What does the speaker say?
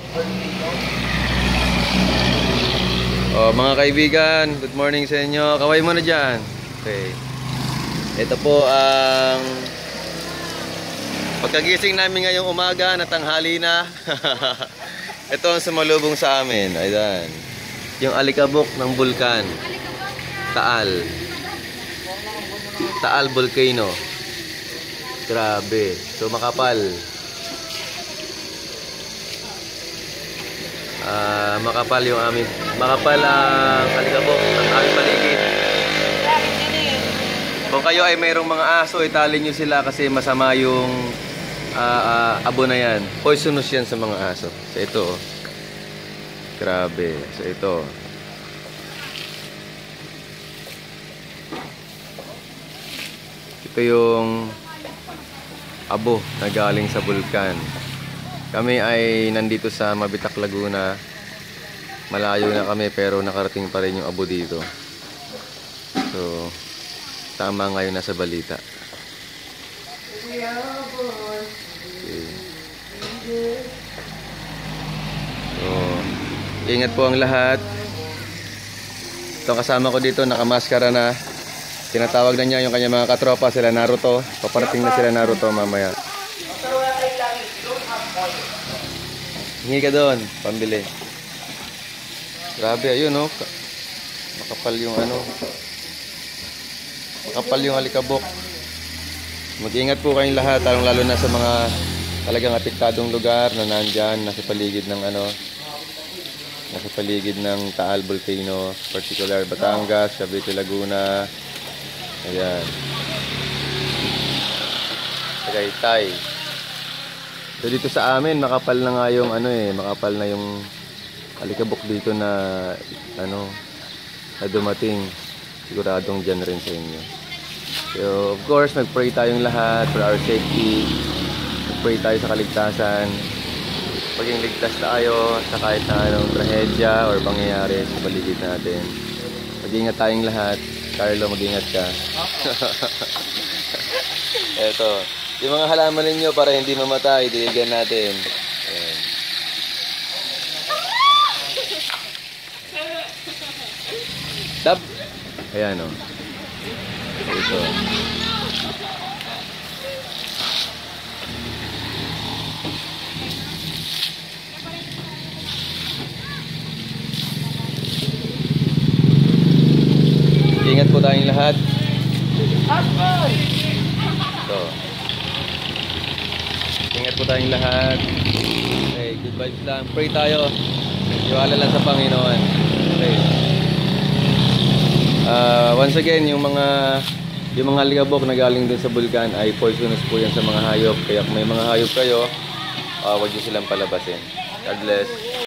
Oh, mga kaibigan, good morning sa inyo. Kaway mo na dyan. Okay. Ito po ang pagkagising namin ngayong umaga na tanghali na. Ito ang sumalubong sa amin. Ayan. Yung alikabok ng bulkan. Taal. Taal Volcano. Grabe. So makapal. Makapal yung aming makapal ang alikabok ng aming paligid. Kung kayo ay mayroong mga aso, itali nyo sila kasi masama yung abo na yan. Poisonous yan sa mga aso. So ito oh. Grabe. So ito yung abo na galing sa bulkan. Kami ay nandito sa Mabitak, Laguna. Malayo na kami pero nakarating pa rin yung abo dito. So, tama ngayon nasa balita. Okay. So, ingat po ang lahat. Itong kasama ko dito, nakamaskara na. Tinatawag na niya yung kanyang mga katropa, sila Naruto. Paparating na sila Naruto mamaya. Hingi ka doon, pambili. Grabe, ayun oh. Makapal yung ano. Makapal yung alikabok. Mag-ingat po kayong lahat, lalo na sa mga talagang apektadong lugar na nandyan, nasa paligid ng ano, nasa paligid ng Taal Volcano, particular Batangas, Cavite, Laguna. Ayan. Tagaytay. So dito sa amin makapal na nga yung ano makapal na yung alikabok dito na ano na dumating. Siguradong dyan rin sa inyo. So of course nag-pray tayong lahat for our safety. Nag-pray tayo sa kaligtasan. Maging ligtas tayo sa kahit na anong trahedya or pangyayari sa paligid natin. Mag-ingat tayong lahat. Carlo, mag-ingat ka. Eto. Yung mga halaman ninyo para hindi mamatay, diligan natin. Ayan. Stop. Ayan o. Ito. Ingat po tayong lahat. Ito. Ingat po tayong lahat. Okay, good vibes lang. Pray tayo. Iwala lang sa Panginoon. Okay. Once again, yung mga alikabok na galing dun sa bulkan ay poisonous po yan sa mga hayop. Kaya kung may mga hayop kayo, huwag nyo silang palabasin. God bless.